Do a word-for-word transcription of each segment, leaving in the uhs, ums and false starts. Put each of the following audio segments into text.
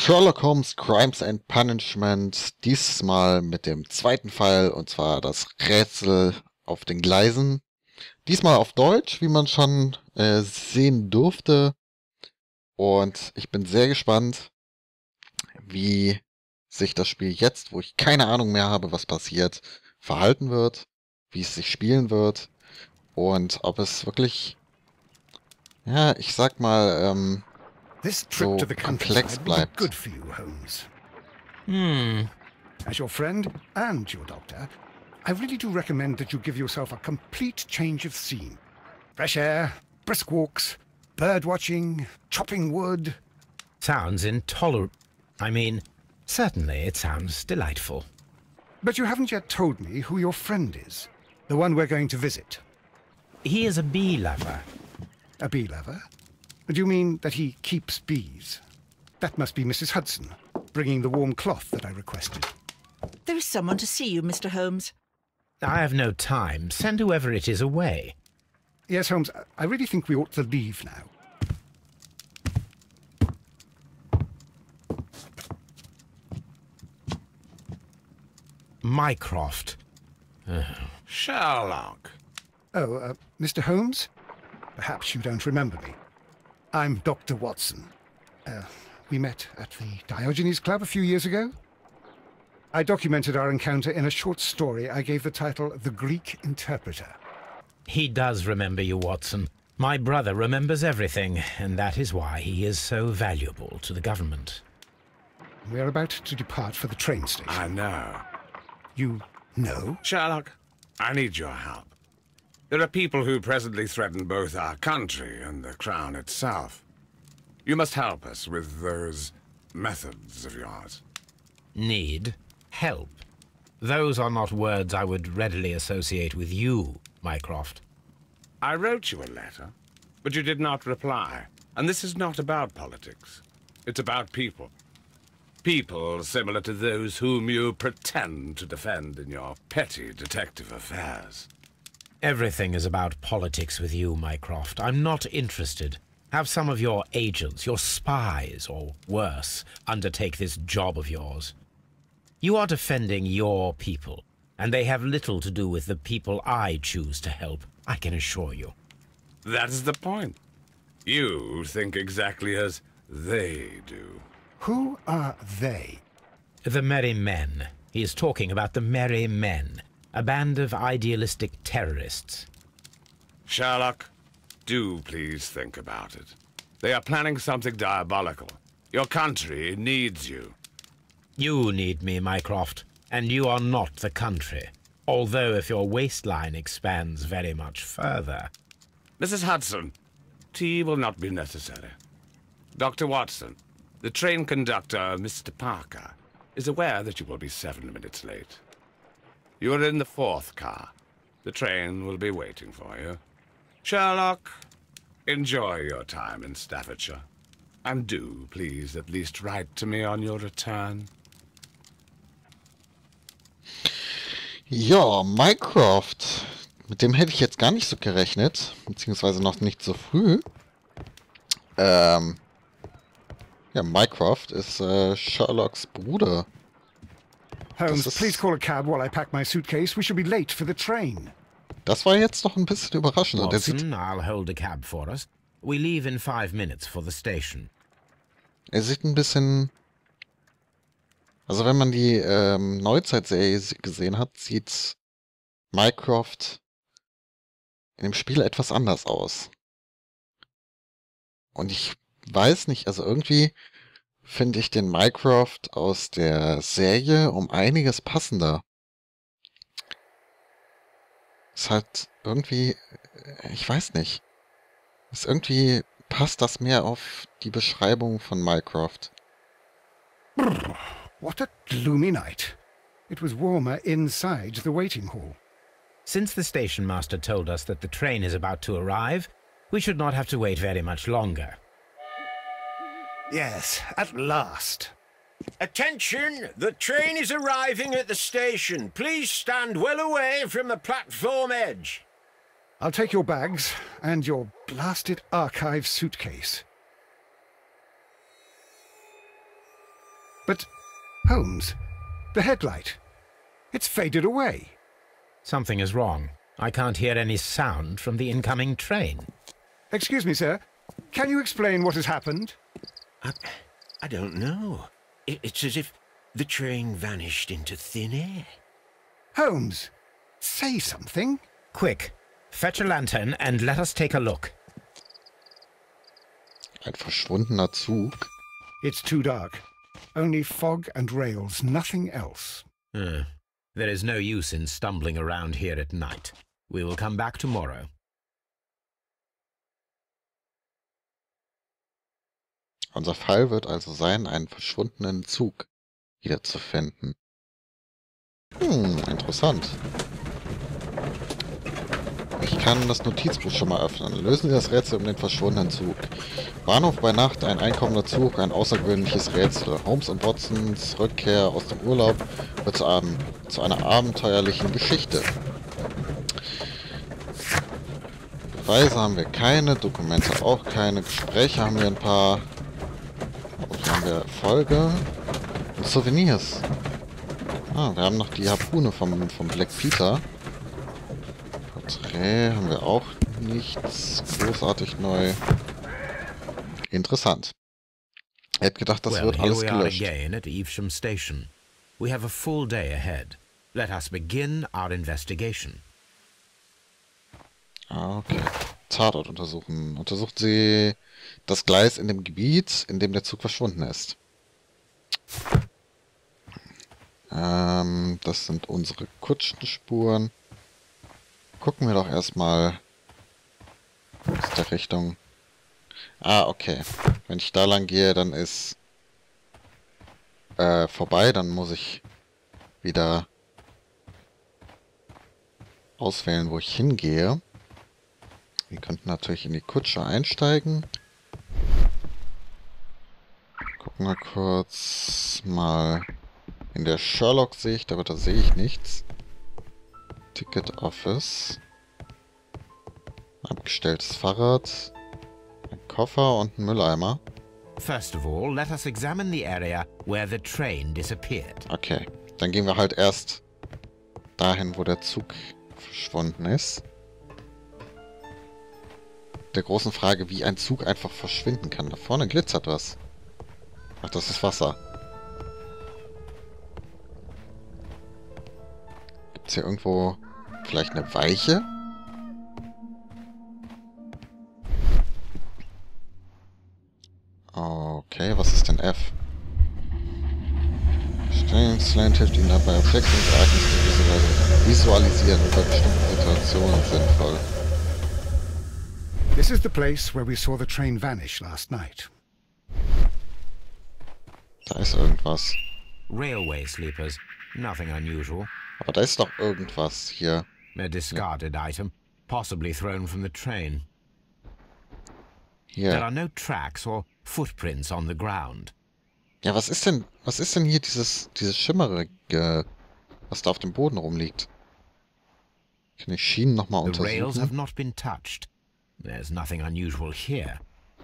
Sherlock Holmes Crimes and Punishment, dieses Mal mit dem zweiten Fall, und zwar das Rätsel auf den Gleisen. Diesmal auf Deutsch, wie man schon äh, sehen durfte. Und ich bin sehr gespannt, wie sich das Spiel jetzt, wo ich keine Ahnung mehr habe, was passiert, verhalten wird, wie es sich spielen wird und ob es wirklich, ja, ich sag mal, ähm, This trip so to the komplex countryside will be bleibt. good for you, Holmes. Hmm. As your friend and your doctor, I really do recommend that you give yourself a complete change of scene. Fresh air, brisk walks, bird watching, chopping wood. Sounds intolerable. I mean, certainly it sounds delightful. But you haven't yet told me who your friend is, the one we're going to visit. He is a bee lover. A bee lover? Do you mean that he keeps bees? That must be Missus Hudson, bringing the warm cloth that I requested. There is someone to see you, Mister Holmes. I have no time. Send whoever it is away. Yes, Holmes, I really think we ought to leave now. Mycroft. Sherlock. Oh, uh, Mister Holmes? Perhaps you don't remember me. I'm Doctor Watson. Uh, we met at the Diogenes Club a few years ago. I documented our encounter in a short story I gave the title The Greek Interpreter. He does remember you, Watson. My brother remembers everything, and that is why he is so valuable to the government. We're about to depart for the train station. I know. You know? Sherlock, I need your help. There are people who presently threaten both our country and the Crown itself. You must help us with those methods of yours. Need? Help? Those are not words I would readily associate with you, Mycroft. I wrote you a letter, but you did not reply. And this is not about politics. It's about people. People similar to those whom you pretend to defend in your petty detective affairs. Everything is about politics with you, Mycroft. I'm not interested. Have some of your agents, your spies, or worse, undertake this job of yours. You are defending your people, and they have little to do with the people I choose to help, I can assure you. That is the point. You think exactly as they do. Who are they? The Merry Men. He is talking about the Merry Men, a band of idealistic terrorists. Sherlock, do please think about it. They are planning something diabolical. Your country needs you. You need me, Mycroft, and you are not the country. Although if your waistline expands very much further. Missus Hudson, tea will not be necessary. Doctor Watson, the train conductor, Mister Parker, is aware that you will be seven minutes late. You are in the fourth car. The train will be waiting for you. Sherlock, enjoy your time in Staffordshire. And do, please, at least write to me on your return. Ja, Mycroft. Mit dem hätte ich jetzt gar nicht so gerechnet, beziehungsweise noch nicht so früh. Ähm, ja, Mycroft ist äh, Sherlocks Bruder. Holmes, ist- please call a cab while I pack my suitcase. We shall be late for the train. Das war jetzt noch ein bisschen überraschend. Und der sieht, Watson, I'll hold a cab for us. We leave in five minutes for the station. er sieht ein bisschen... Also wenn man die ähm, Neuzeitserie gesehen hat, sieht Mycroft in dem Spiel etwas anders aus. Und ich weiß nicht, also irgendwie finde ich den Mycroft aus der Serie um einiges passender. Ist halt irgendwie, äh, ich weiß nicht. Ist irgendwie passt das mehr auf die Beschreibung von Mycroft. What a gloomy night. It was warmer inside the waiting hall. Since the station master told us that the train is about to arrive, we should not have to wait very much longer. Yes, at last. Attention! The train is arriving at the station. Please stand well away from the platform edge. I'll take your bags and your blasted archive suitcase. But, Holmes, the headlight. It's faded away. Something is wrong. I can't hear any sound from the incoming train. Excuse me, sir. Can you explain what has happened? I, I don't know. It, it's as if the train vanished into thin air. Holmes, say something. Quick, fetch a lantern and let us take a look. Ein verschwundener Zug. It's too dark. Only fog and rails, nothing else. Uh, there is no use in stumbling around here at night. We will come back tomorrow. Unser Fall wird also sein, einen verschwundenen Zug wiederzufinden. Hm, interessant. Ich kann das Notizbuch schon mal öffnen. Lösen Sie das Rätsel um den verschwundenen Zug. Bahnhof bei Nacht, ein einkommender Zug, ein außergewöhnliches Rätsel. Holmes und Watsons Rückkehr aus dem Urlaub wird zu, einem, zu einer abenteuerlichen Geschichte. Beweise haben wir keine, Dokumente auch keine, Gespräche haben wir ein paar. Hier haben wir Erfolge und Souvenirs. Ah, wir haben noch die Harpune vom, vom Black Peter. Porträt haben wir auch nichts großartig neu. Interessant. Ich hätte gedacht, das well, wird alles here we are gelöscht. again at Evesham Station. We have a full day ahead. Let us begin our investigation. Ah, okay. Tatort untersuchen. Untersuchen Sie das Gleis in dem Gebiet, in dem der Zug verschwunden ist. Ähm, das sind unsere Kutschenspuren. Gucken wir doch erstmal aus der Richtung. Ah, okay. Wenn ich da lang gehe, dann ist äh, vorbei. Dann muss ich wieder auswählen, wo ich hingehe. Wir könnten natürlich in die Kutsche einsteigen. Gucken wir kurz mal in der Sherlock-Sicht, aber da sehe ich nichts. Ticket Office. Abgestelltes Fahrrad. Ein Koffer und ein Mülleimer. First of all, let us examine the area where the train disappeared. Okay, dann gehen wir halt erst dahin, wo der Zug verschwunden ist. Der großen Frage, wie ein Zug einfach verschwinden kann. Da vorne glitzert was. Ach, das ist Wasser. Gibt es hier irgendwo vielleicht eine Weiche? Okay, was ist denn F? Stellungsland hilft Ihnen dabei, Objekte und Ereignisse visualisieren und bei bestimmten Situationen sinnvoll. This is the place where we saw the train vanish last night. Da ist irgendwas. Railway sleepers. Nothing unusual. Aber da ist doch irgendwas hier. A discarded item, possibly thrown from the train. Hier. There are no tracks or footprints on the ground. Ja, was ist denn, was ist denn hier dieses, dieses Schimmerige, was da auf dem Boden rumliegt? Kann ich Schienen nochmal The rails have untersuchen? not been touched. There's nothing unusual here.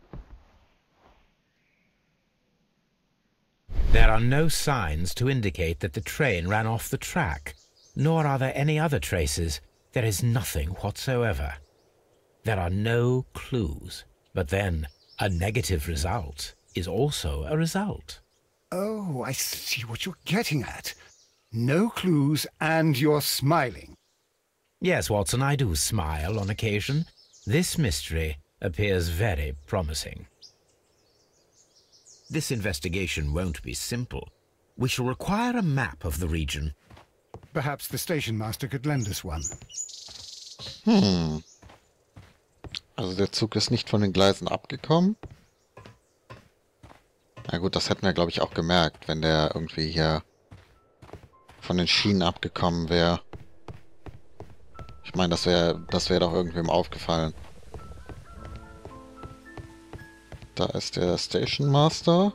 There are no signs to indicate that the train ran off the track, nor are there any other traces. There is nothing whatsoever. There are no clues. But then, a negative result is also a result. Oh, I see what you're getting at. No clues and you're smiling. Yes, Watson, I do smile on occasion. This mystery appears very promising. This investigation won't be simple. We shall require a map of the region. Perhaps the station master could lend us one. Hm. Also der Zug ist nicht von den Gleisen abgekommen. Na gut, das hätten wir, glaube ich, auch gemerkt, wenn der irgendwie hier von den Schienen abgekommen wäre. Ich meine, das wäre das wäre doch irgendwem aufgefallen. Da ist der Station Master.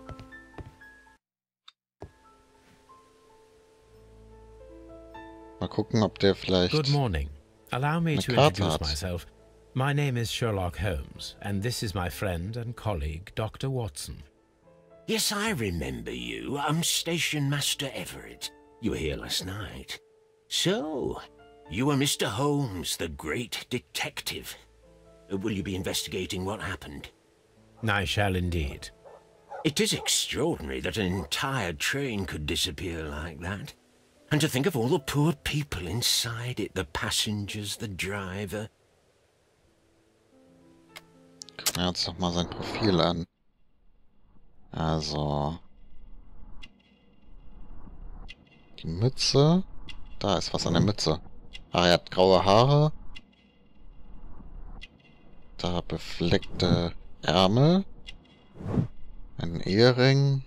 Mal gucken, ob der vielleicht... Good morning. Allow me eine to Karte introduce hat. myself. My name is Sherlock Holmes, and this is my friend and colleague, Doctor Watson. Yes, I remember you. I'm Station Master Everett. You were here last night. So, you are Mister Holmes, the great detective. Will you be investigating what happened? I shall indeed. It is extraordinary that an entire train could disappear like that. And to think of all the poor people inside it, the passengers, the driver. Gucken wir uns doch mal sein Profil an. Also... Die Mütze. Da ist was an der Mütze. Ah, er hat graue Haare. Da befleckte Ärmel. Ein Ehering.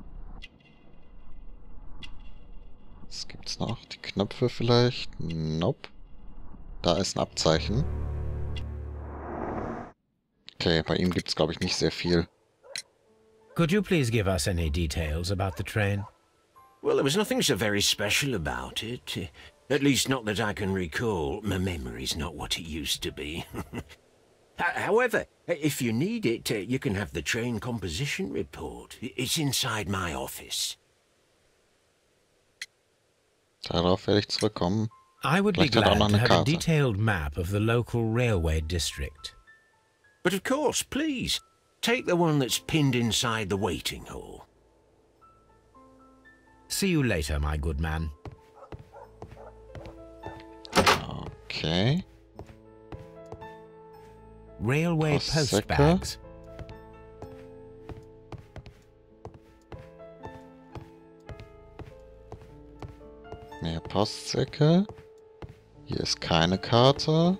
Was gibt's noch? Die Knöpfe vielleicht? Nope. Da ist ein Abzeichen. Okay, bei ihm gibt's, glaube ich, nicht sehr viel. Could you please give us any details about the train? Well, there was nothing so very special about it. Uh, at least not that I can recall. My memory's not what it used to be. However, if you need it, uh, you can have the train composition report. It's inside my office. Darauf werde ich zurückkommen. I would be Vielleicht hat er auch glad noch to eine have a Karte. detailed map of the local railway district. But of course, please, take the one that's pinned inside the waiting hall. See you later, my good man. Okay. Railway Postsäcke. postbags. Mehr Postsäcke. Hier ist keine Karte.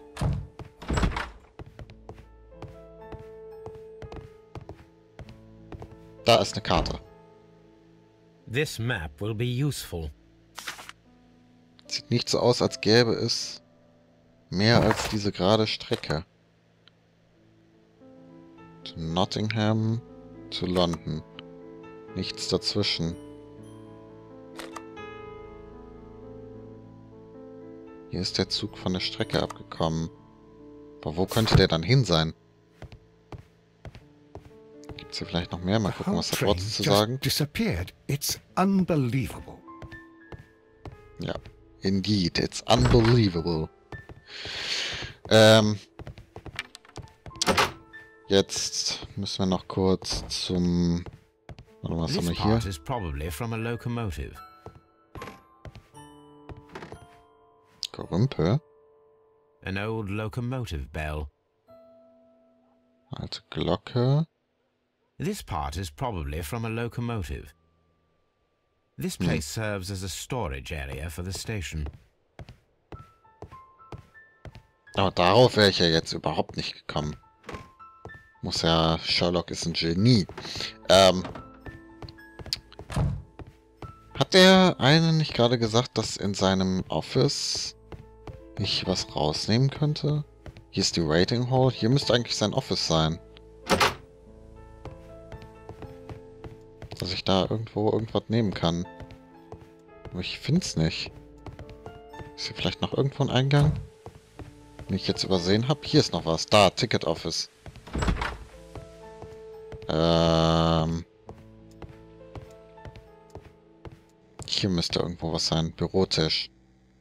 Da ist eine Karte. This map will be useful. Sieht nicht so aus, als gäbe es mehr als diese gerade Strecke. To Nottingham, zu London. Nichts dazwischen. Hier ist der Zug von der Strecke abgekommen. Aber wo könnte der dann hin sein? Gibt es hier vielleicht noch mehr? Mal gucken, was der Watson zu sagen. Disappeared. It's unbelievable. Ja, indeed, it's unbelievable. Ähm, jetzt müssen wir noch kurz zum... Warte mal, was haben This wir hier? part is probably from a locomotive. Gerümpel. An old locomotive bell. Alte Glocke. This part is probably from a locomotive. This place serves as a storage area for the station. Aber darauf wäre ich ja jetzt überhaupt nicht gekommen. Muss ja... Sherlock ist ein Genie. Ähm... Hat der eine nicht gerade gesagt, dass in seinem Office ich was rausnehmen könnte? Hier ist die Waiting Hall. Hier müsste eigentlich sein Office sein. Dass ich da irgendwo irgendwas nehmen kann. Aber ich finde es nicht. Ist hier vielleicht noch irgendwo ein Eingang? Den ich jetzt übersehen habe? Hier ist noch was. Da, Ticket Office. Ähm... Hier müsste irgendwo was sein. Bürotisch.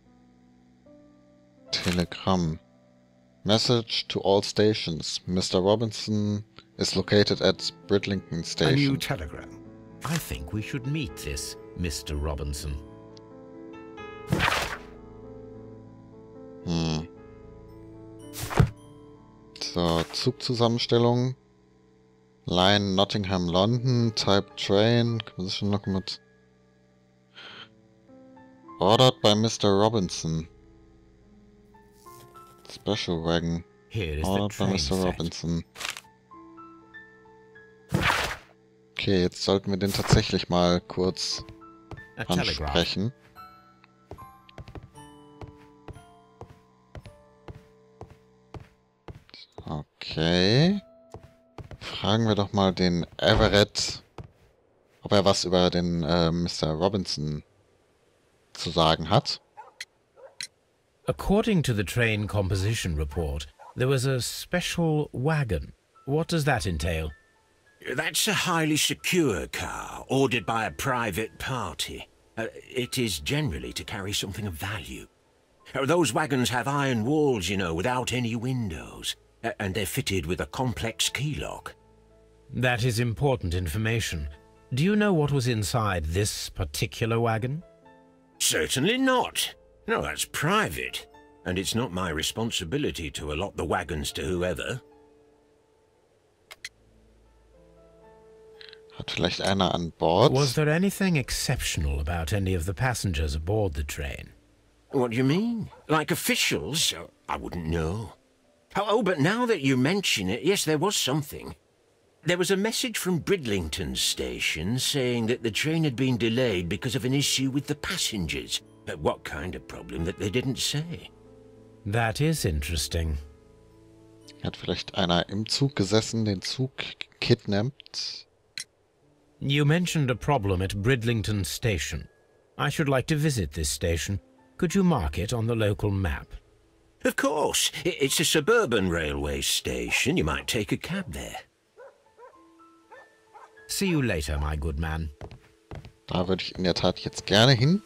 Telegramm. Message to all stations. Mister Robinson is located at Bridlington A new Station. telegram. I think we should meet this Mister Robinson. Hm. So, Zugzusammenstellung. Line Nottingham London. Type Train. Composition Locomotive. Ordered by Mister Robinson. Special Wagon. Here is the Ordered by train Mister set. Robinson. Okay, jetzt sollten wir den tatsächlich mal kurz A telegraph. ansprechen. Okay. Fragen wir doch mal den Everett, ob er was über den äh, Mister Robinson zu sagen hat. According to the train composition report, there was a special wagon. What does that entail? That's a highly secure car, ordered by a private party. Uh, it is generally to carry something of value. Uh, those wagons have iron walls, you know, without any windows. Uh, and they're fitted with a complex key lock. That is important information. Do you know what was inside this particular wagon? Certainly not. No, that's private. And it's not my responsibility to allot the wagons to whoever. Hat vielleicht einer an Bord? Was there anything exceptional about any of the passengers aboard the train? What do you mean? Like officials? Oh, I wouldn't know. Oh, oh, but now that you mention it, yes, there was something. There was a message from Bridlington Station saying that the train had been delayed because of an issue with the passengers. But what kind of problem that they didn't say? That is interesting. Hat vielleicht einer im Zug gesessen, den Zug kidnappt? You mentioned a problem at Bridlington Station. I should like to visit this station. Could you mark it on the local map? Of course. It's a suburban railway station. You might take a cab there. See you later, my good man. Da würde ich in der Tat jetzt gerne hin.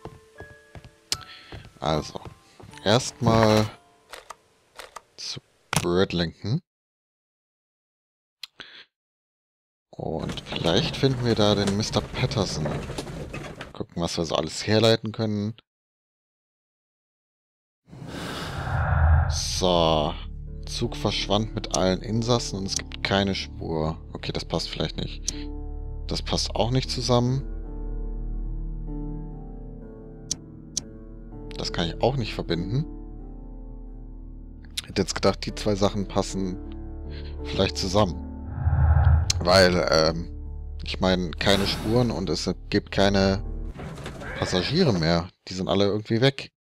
Also, erstmal zu Bridlington. Und vielleicht finden wir da den Mister Patterson. Gucken, was wir so alles herleiten können. So. Zug verschwand mit allen Insassen und es gibt keine Spur. Okay, das passt vielleicht nicht. Das passt auch nicht zusammen. Das kann ich auch nicht verbinden. Ich hätte jetzt gedacht, die zwei Sachen passen vielleicht zusammen. Weil, ähm, ich meine, keine Spuren und es gibt keine Passagiere mehr. Die sind alle irgendwie weg.